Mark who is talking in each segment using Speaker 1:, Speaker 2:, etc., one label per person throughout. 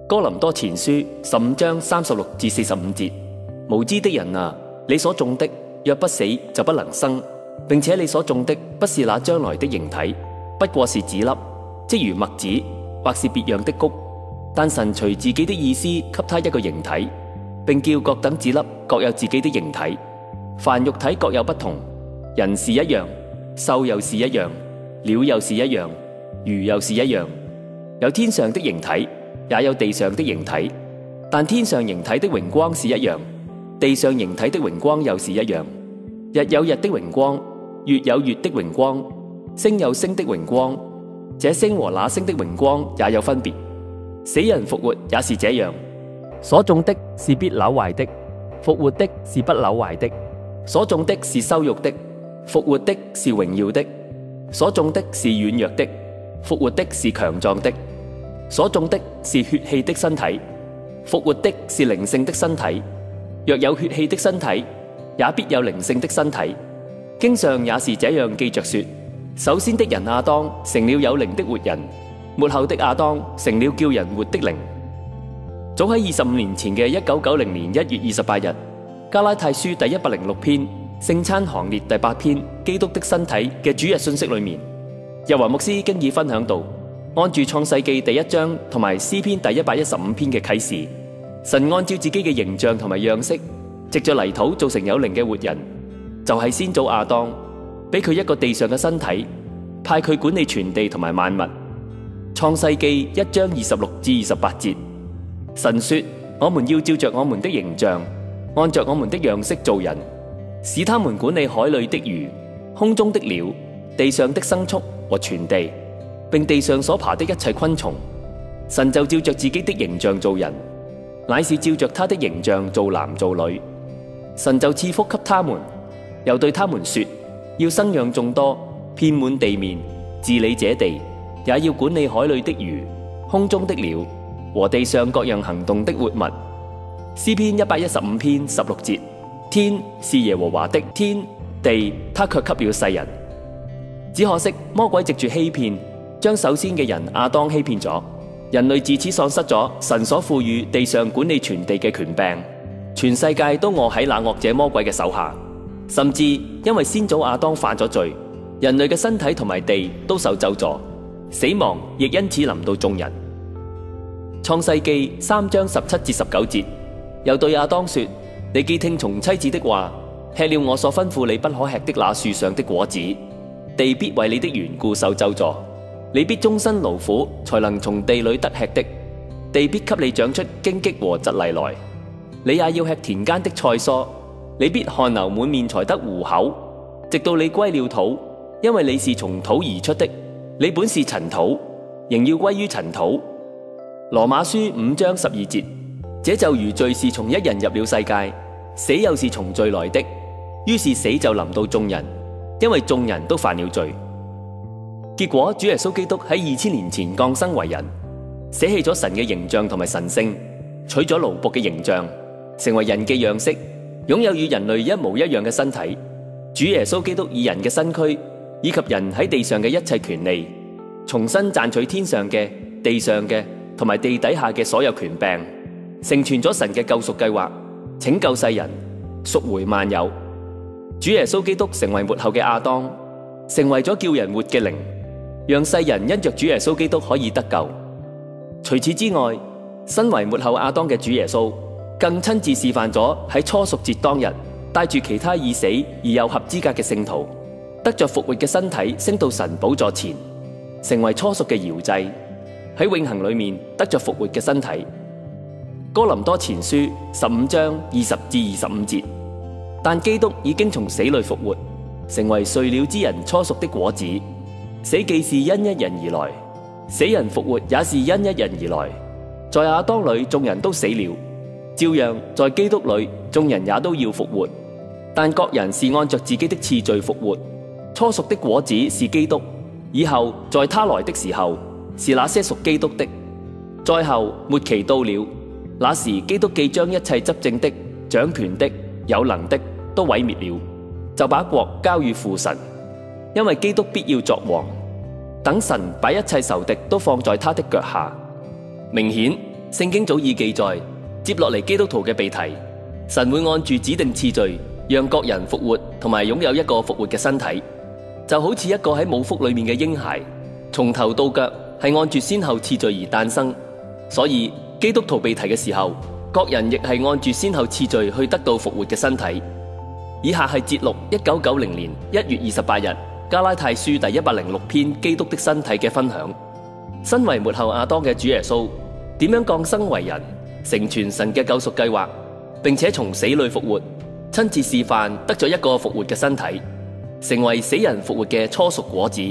Speaker 1: 哥林多前書15章36至45節，無知的人啊，你所種的若不死就不能生，並且你所種的不是那將來的形體，不過是子粒，即如麥子或是別樣的穀。但神隨自己的意思給他一個形體，並叫各等子粒各有自己的形體。凡肉體各有不同，人是一樣，獸又是一樣，鳥又是一樣，魚又是一樣。有天上的形體，也有地上的形體，但天上形體的榮光是一樣，地上形體的榮光又是一樣。日有日的榮光，月有月的榮光，星有星的榮光，這星和那星的榮光也有分別。死人復活也是這樣，所種的是必朽壞的，復活的是不朽壞的；所種的是羞辱的，復活的是榮耀的；所種的是軟弱的，復活的是強壯的；所種的是血氣的身體，復活的是靈性的身體。若有血氣的身體，也必有靈性的身體。經上也是這樣記着說：首先的人亞當成了有靈的活人，末後的亞當成了叫人活的靈。早喺25年前嘅1990年1月28日，加拉太書第106篇聖餐行列第8篇基督的身體嘅主日信息裏面，日華牧師經已分享到，按住創世記第1章同埋詩篇第115篇嘅啟示，神按照自己嘅形象同埋樣式，藉着泥土造成有靈嘅活人，就係先祖亞當，俾佢一個地上嘅身體，派佢管理全地同埋萬物。創世記1章26至28節，神說：我們要照着我們的形象，按着我們的樣式造人，使他們管理海裏的魚、空中的鳥、地上的牲畜和全地，並地上所爬的一切昆蟲。神就照着自己的形象造人，乃是照着他的形象造男造女。神就賜福給他們，又對他們說：要生養眾多，遍滿地面，治理這地，也要管理海裏的魚、空中的鳥和地上各樣行動的活物。詩篇115篇16節：天是耶和華的，天地他卻給了世人。只可惜魔鬼藉住欺騙，將首先嘅人亞當欺騙咗，人類自此喪失咗神所賦予地上管理全地嘅權柄，全世界都臥喺那惡者魔鬼嘅手下。甚至因為先祖亞當犯咗罪，人類嘅身體同埋地都受咒詛，死亡亦因此臨到眾人。創世記3章17至19節，又對亞當說：你既聽從妻子的話，吃了我所吩咐你不可吃的那樹上的果子，地必為你的緣故受咒詛，你必終身勞苦，才能從地裏得吃的。地必給你長出荊棘和蒺藜來，你也要吃田間的菜蔬。你必汗流滿面才得糊口，直到你歸了土，因為你是從土而出的，你本是塵土，仍要歸於塵土。羅馬書5章12節，這就如罪是從一人入了世界，死又是從罪來的，於是死就臨到眾人，因為眾人都犯了罪。結果主耶穌基督喺2000年前降生為人，捨棄咗神嘅形象同埋神性，取咗奴僕嘅形象，成為人嘅樣式，擁有與人類一模一樣嘅身體。主耶穌基督以人嘅身軀以及人喺地上嘅一切權利，重新賺取天上嘅、地上嘅同埋地底下嘅所有權柄，成全咗神嘅救贖計劃，拯救世人，贖回萬有。主耶穌基督成為末後嘅亞當，成為咗叫人活嘅靈，讓世人因着主耶穌基督可以得救。除此之外，身為末後亞當嘅主耶穌，更親自示範咗喺初贖節當日，帶住其他已死而又合資格嘅聖徒，得着復活嘅身體，升到神寶座前，成為初贖嘅搖祭，喺永恆裏面得着復活嘅身體。哥林多前書15章20至25節，但基督已經從死裏復活，成為睡了之人初熟的果子。死既是因一人而來，死人復活也是因一人而來。在亞當裏眾人都死了，照樣在基督裏眾人也都要復活，但各人是按着自己的次序復活。初熟的果子是基督，以後在他來的時候是那些屬基督的。再後末期到了，那時基督既將一切執政的、掌權的、有能的都毀滅了，就把國交與父神，因為基督必要作王，等神把一切仇敵都放在他的腳下。明顯聖經早已記載，接落嚟基督徒嘅被提，神會按住指定次序，讓各人復活同埋擁有一個復活嘅身體，就好似一個喺母腹裏面嘅嬰孩，從頭到腳係按住先後次序而誕生。所以基督徒被提嘅時候，各人亦係按住先後次序去得到復活嘅身體。以下係節錄1990年1月28日加拉太書第106篇基督的身體嘅分享。身為末後亞當嘅主耶穌，點樣降生為人，成全神嘅救贖計劃，並且從死裏復活，親自示範得咗一個復活嘅身體，成為死人復活嘅初熟果子。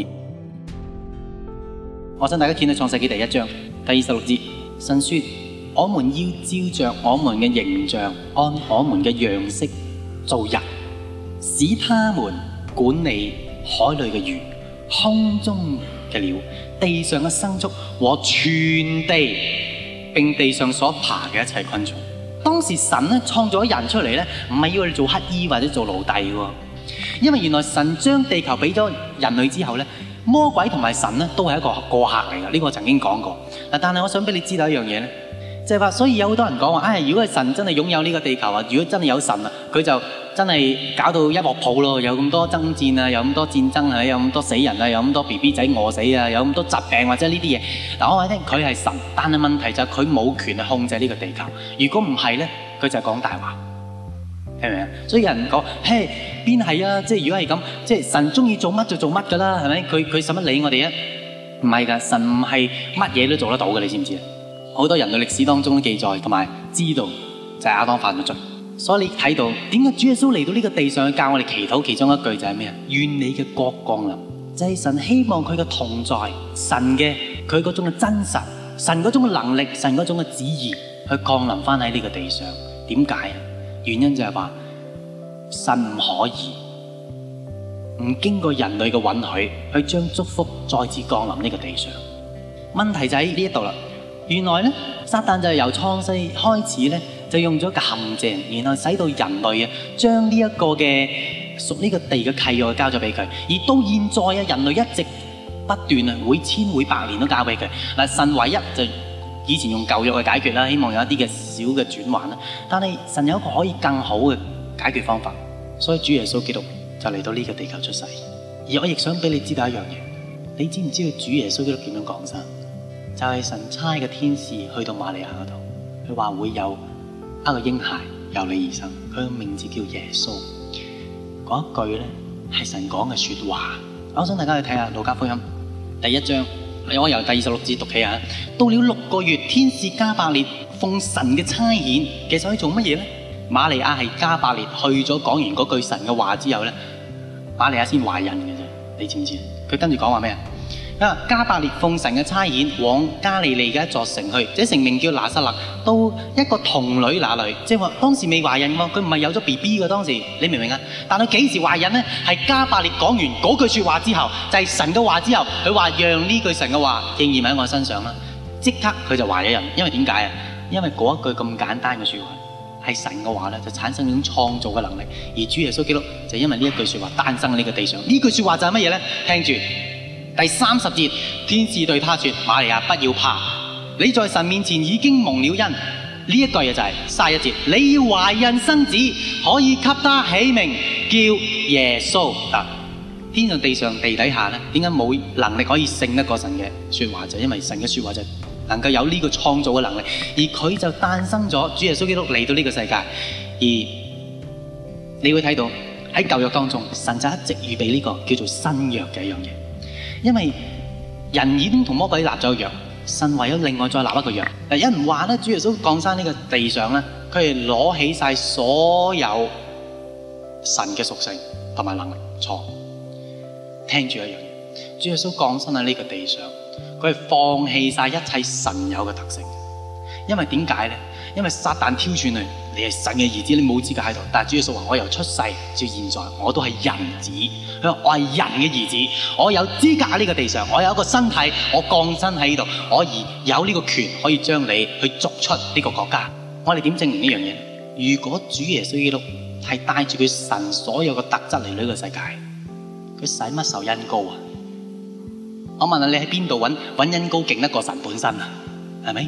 Speaker 2: 我想大家見到創世紀第1章第26節，神說：我們要照着我們嘅形象，按我們嘅樣式做人，使他們管理海裏嘅魚、空中嘅鳥、地上嘅牲畜和全地，並地上所爬嘅一切昆蟲。當時神咧創造咗人出嚟咧，唔係要佢做乞衣或者做奴隸嘅，因為原來神將地球俾咗人類之後咧，魔鬼同埋神咧都係一個過客嚟嘅。呢個我曾經講過嗱，但係我想俾你知道一樣嘢咧，就係話，所以有好多人講話，如果係神真係擁有呢個地球啊，如果真係有神啊，佢就真係搞到一鑊泡咯，有咁多爭戰啊，有咁多戰爭啊，有咁多死人啊，有咁多 BB 仔餓死啊，有咁多疾病或者呢啲嘢。嗱，我話你聽，佢係神，但係問題就係佢冇權去控制呢個地球。如果唔係咧，佢就係講大話，明唔明啊？所以有人講，嘿，邊係啊？即係如果係咁，即係神中意做乜就做乜噶啦，係咪？佢使乜理我哋啊？唔係噶，神唔係乜嘢都做得到嘅，你知唔知啊？好多人類歷史當中都記載同埋知道，就係亞當犯咗罪。所以你睇到點解主耶穌嚟到呢個地上去教我哋祈禱，其中一句就係咩啊？願你嘅國降臨，就係神希望佢嘅同在，神嘅佢嗰種嘅真實，神嗰種嘅能力，神嗰種嘅旨意去降臨翻喺呢個地上。點解啊？原因就係話神唔可以唔經過人類嘅允許去將祝福再次降臨呢個地上。問題就喺呢一度啦。原來咧，撒旦就係由創世開始咧，就用咗一個陷阱，然後使到人類啊，將呢一個嘅屬呢個地嘅契約交咗俾佢。而到現在啊，人類一直不斷啊，每千每百年都交俾佢。嗱，神唯一就以前用舊約去解決啦，希望有一啲嘅小嘅轉換啦。但係神有一個可以更好嘅解決方法，所以主耶穌基督就嚟到呢個地球出世。而我亦想俾你知道一樣嘢，你知唔知道主耶穌基督點樣降生？就係神差嘅天使去到瑪利亞嗰度，佢話會有一個嬰孩由你而生，佢嘅名字叫耶穌。嗰一句咧係神講嘅說話。我想大家去睇下路加福音第1章，我由第26節讀起啊。到了6個月，天使加百列奉神嘅差遣，其實佢做乜嘢咧？瑪利亞係加百列去咗講完嗰句神嘅話之後咧，瑪利亞先懷孕嘅啫。你知唔知？佢跟住講話咩啊？加百列奉神嘅差遣往加利利嘅一座城去，這城名叫拿撒勒，到一個童女那裏，即係話當時未懷孕喎，佢唔係有咗 BB 嘅當時，你明唔明啊？但佢幾時懷孕呢？係加百列講完嗰句說話之後，就係神嘅話之後，佢話讓呢句神嘅話應驗喺我身上啦，即刻佢就懷咗孕。因為點解啊？因為嗰一句咁簡單嘅說話係神嘅話咧，就產生一種創造嘅能力。而主耶穌基督就因為呢一句說話誕生喺呢個地上。呢句說話就係乜嘢咧？聽住。第30節，天使對他說：瑪利亞，不要怕，你在神面前已經蒙了恩。呢一句嘢就係31節，你要懷孕生子，可以給他起名叫耶穌。天上地上地底下咧，點解冇能力可以勝得過神嘅說話？就因為神嘅說話就能夠有呢個創造嘅能力，而佢就誕生咗主耶穌基督嚟到呢個世界。而你會睇到喺舊約當中，神就一直預備呢個叫做新約嘅一樣嘢。因為人已經同魔鬼立咗約，神為咗另外再立一個約。有人話咧，主耶穌降生呢個地上咧，佢係攞起晒所有神嘅屬性同埋能力。錯，聽住一樣嘢，主耶穌降生喺呢個地上，佢係放棄晒一切神有嘅特性。因為點解咧？因為撒旦挑選你係神嘅兒子，你冇資格喺度。但係主耶穌話：我由出世至現在，我都係人子。佢話：我係人嘅兒子，我有資格喺呢個地上，我有一個身體，我降生喺呢度，我而有呢個權可以將你去逐出呢個國家。我哋點證明呢樣嘢？如果主耶穌基督係帶住佢神所有嘅特質嚟呢個世界，佢使乜受恩膏啊？我問下你喺邊度揾恩膏勁得過神本身啊？係咪？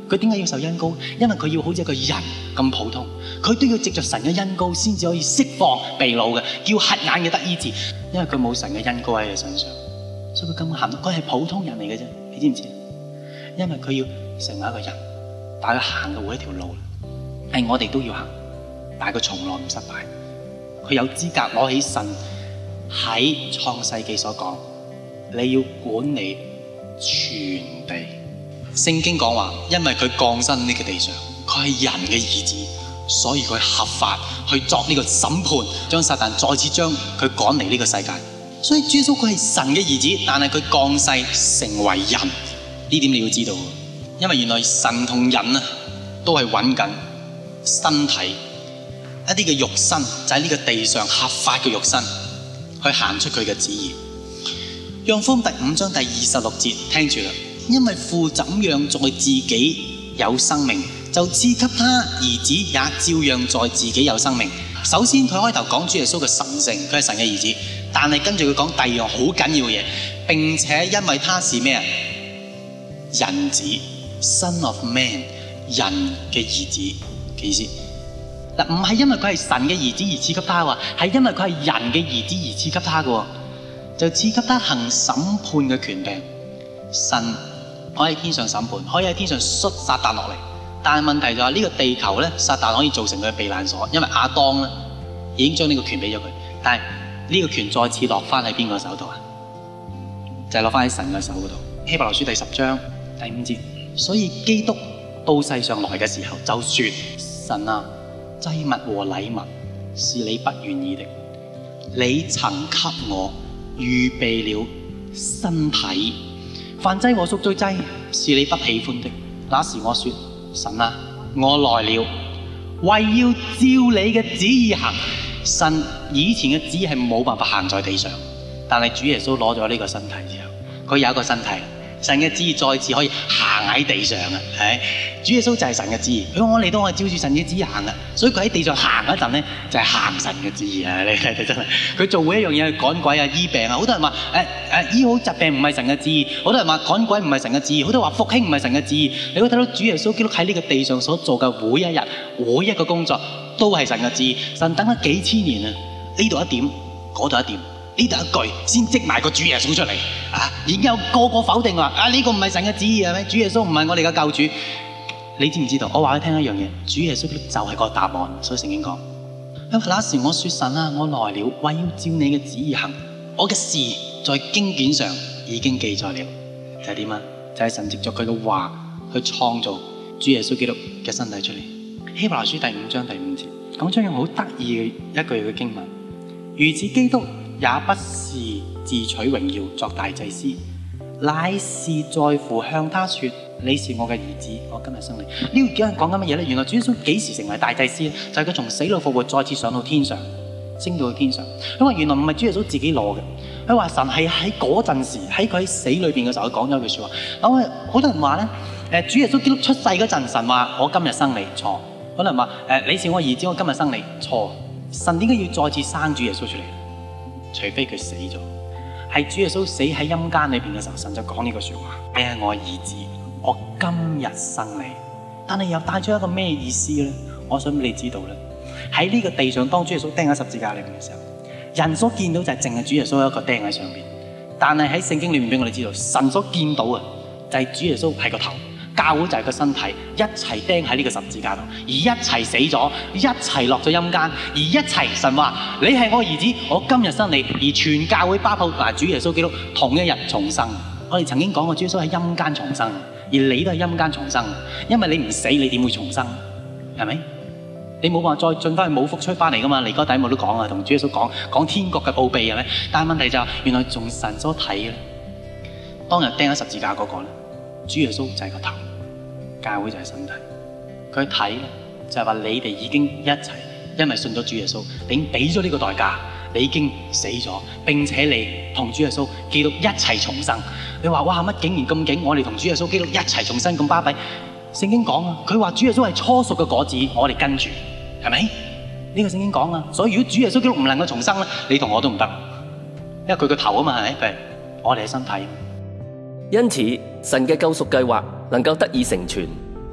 Speaker 2: 佢點解要受恩膏？因為佢要好似一個人咁普通，佢都要藉着神嘅恩膏先至可以釋放被擄嘅，叫瞎眼嘅得醫治。因為佢冇神嘅恩膏喺佢身上，所以佢根本行，佢係普通人嚟嘅啫。你知唔知？因為佢要成為一個人，但係佢行嘅每一條路係我哋都要行，但係佢從來唔失敗。佢有資格攞起神喺創世記所講，你要管理全地。聖經講話，因為佢降生呢個地上，佢係人嘅兒子，所以佢合法去作呢個審判，將撒旦再次將佢趕離呢個世界。所以主耶穌佢係神嘅兒子，但係佢降世成為人，呢點你要知道。因為原來神同人啊都係揾緊身體一啲嘅肉身，就喺呢個地上合法嘅肉身去行出佢嘅旨意。約翰福音第5章第26節，聽住啦。因為父怎樣在自己有生命，就賜給他兒子也照樣在自己有生命。首先佢開頭講主耶穌嘅神性，佢係神嘅兒子，但係跟住佢講第二樣好緊要嘅嘢，並且因為他是咩啊？人子 ，Son of Man， 人嘅兒子嘅意思。嗱，唔係因為佢係神嘅兒子而賜給他喎，係因為佢係人嘅兒子而賜給他嘅，就賜給他行審判嘅權柄。神可以喺天上審判，可以喺天上摔撒旦落嚟，但係問題就係呢個地球咧，撒旦可以造成佢嘅避難所，因為亞當咧已經將呢個權俾咗佢，但係呢個權再次落翻喺邊個手度啊？就係落翻喺神嘅手嗰度。希伯來書第10章第5節，所以基督到世上來嘅時候，就說：神啊，祭物和禮物是你不願意的，你曾給我預備了身體。燔祭和贖罪祭是你不喜歡的，那時我說：神啊，我來了，為要照你嘅旨意行。神以前嘅旨意係冇辦法行在地上，但係主耶穌攞咗呢個身體之後，佢有一個身體，神嘅旨意再次可以行喺地上啊！係主耶穌就係神嘅旨意，佢話我嚟到我係照住神嘅旨意行嘅，所以佢喺地上行嗰陣咧就係行神嘅旨意啊！你睇睇真係，佢做每一樣嘢去趕鬼啊、醫病啊，好多人話醫好疾病唔係神嘅旨意，好多人話趕鬼唔係神嘅旨意，好多人話復興唔係神嘅旨意。你會睇到主耶穌基督喺呢個地上所做嘅每一日、每一個工作都係神嘅旨意。神等咗幾千年啊，呢度一點，嗰度一點。呢度一句先積埋個主耶穌出嚟啊！然後個個否定話呢個唔係神嘅旨意係咪？主耶穌唔係我哋嘅救主。你知唔知道？我話你聽一樣嘢，主耶穌就係個答案。所以聖經講：那時我說神啊，我來了，為要照你嘅旨意行。我嘅事在經卷上已經記載了。就係點啊？就係神藉着佢嘅話去創造主耶穌基督嘅身體出嚟。希伯來書第5章第5節講出一樣好得意嘅一句嘅經文：如此基督也不是自取榮耀作大祭司，乃是在乎向他說：你是我嘅兒子，我今日生你。呢個講緊乜嘢呢？原來主耶穌幾時成為大祭司？就係佢從死裏復活，再次上到天上，升到去天上。因為原來唔係主耶穌自己攞嘅，佢話神係喺嗰陣時，喺佢喺死裏邊嘅時候，佢講咗一句說話。咁好多人話呢，主耶穌基督出世嗰陣，神話我今日生你，錯。可能話你是我兒子，我今日生你，錯。神點解要再次生主耶穌出嚟？除非佢死咗，係主耶穌死喺陰間裏邊嘅時候，神就講呢句說話：你係我兒子，我今日生你。但係又帶出一個咩意思呢？我想俾你知道咧，喺呢個地上，當主耶穌釘喺十字架裏邊嘅時候，人所見到就係淨係主耶穌一個釘喺上邊。但係喺聖經裏面俾我哋知道，神所見到嘅就係主耶穌係個頭。教會就係個身體，一齊釘喺呢個十字架度，而一齊死咗，一齊落咗陰間，而一齊神話你係我兒子，我今日生你，而全教會包括主耶穌基督同一日重生。我哋曾經講過，主耶穌喺陰間重生，而你都係陰間重生，因為你唔死，你點會重生？係咪？你冇辦法再進翻去冇福吹翻嚟噶嘛？尼哥底母都講啊，同主耶穌講天國嘅奧秘係咪？但係問題就係，原來從神所睇咧，當日釘喺十字架嗰個咧，主耶穌就係個頭。教會就係身體，佢睇咧就係話你哋已經一齊，因為信咗主耶穌，你已經俾咗呢個代價，你已經死咗，並且你同主耶穌基督一齊重生。你話哇乜竟然咁勁？我哋同主耶穌基督一齊重生咁巴閉？聖經講啊，佢話主耶穌係初熟嘅果子，我哋跟住，係咪？呢個聖經講啊，所以如果主耶穌基督唔能夠重生咧，你同我都唔得，因為佢個頭啊嘛，係咪？我哋係身體。
Speaker 1: 因此，神嘅救贖計劃能夠得以成全，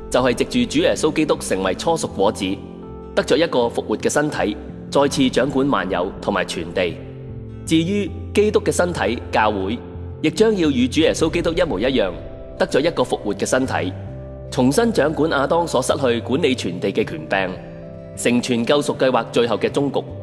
Speaker 1: 就係藉住主耶穌基督成為初熟果子，得咗一個復活嘅身體，再次掌管萬有同埋全地。至於基督嘅身體教會，亦將要與主耶穌基督一模一樣，得咗一個復活嘅身體，重新掌管亞當所失去管理全地嘅權柄，成全救贖計劃最後嘅終局。